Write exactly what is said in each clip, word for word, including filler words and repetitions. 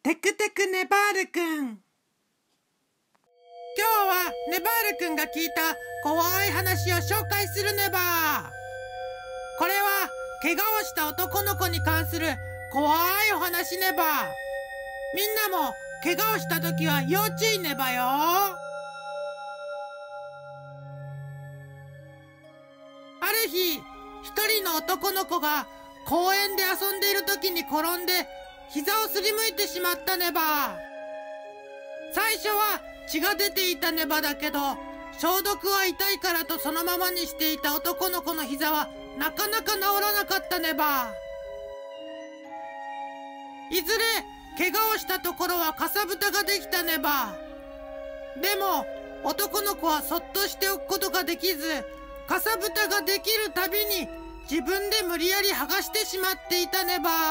テクテクネバールくん。今日はネバールくんが聞いた怖い話を紹介するネバー。これは怪我をした男の子に関する怖いお話ネバー。みんなも怪我をしたときは要注意ネバよ。ある日、一人の男の子が公園で遊んでいるときに転んで膝をすりむいてしまったネバー。最初は血が出ていたネバだけど、消毒は痛いからとそのままにしていた男の子の膝はなかなか治らなかったネバー。いずれ怪我をしたところはかさぶたができたネバー。でも男の子はそっとしておくことができず、かさぶたができるたびに自分で無理やり剥がしてしまっていたネバー。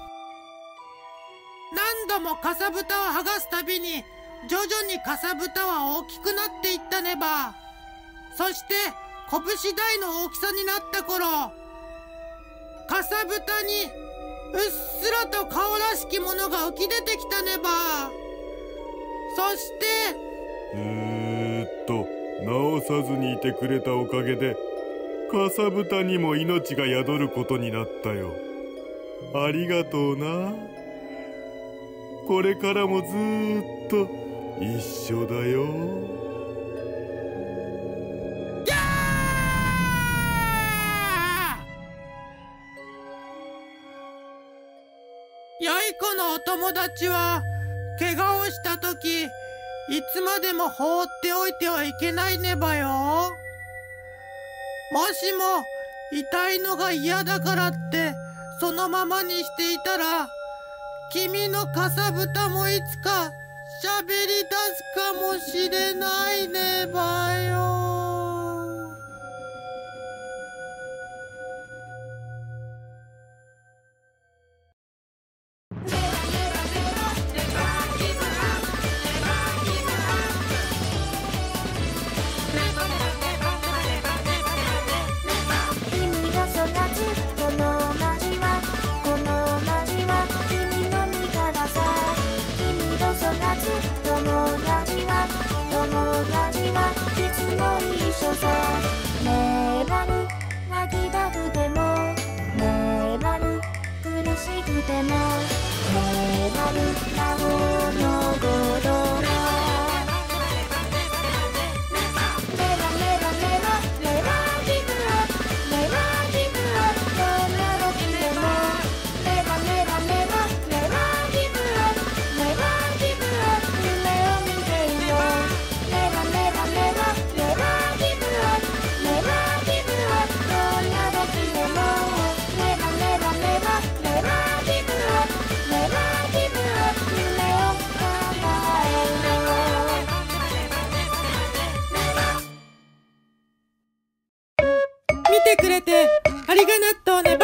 何度もかさぶたを剥がすたびに徐々にかさぶたは大きくなっていったネバー。そして拳大の大きさになった頃、かさぶたにうっすらと顔らしきものが浮き出てきたネバー。そしてえーっと治さずにいてくれたおかげでかさぶたにも命が宿ることになったよ。ありがとうな。これからもずーっと一緒だよ。 ギャー！よい子のお友達は怪我をしたときいつまでも放っておいてはいけないネバよ。もしも痛いのが嫌だからってそのままにしていたら、君のかさぶたもいつか喋り出すかもしれないネバよ。見てくれてありがとうネバ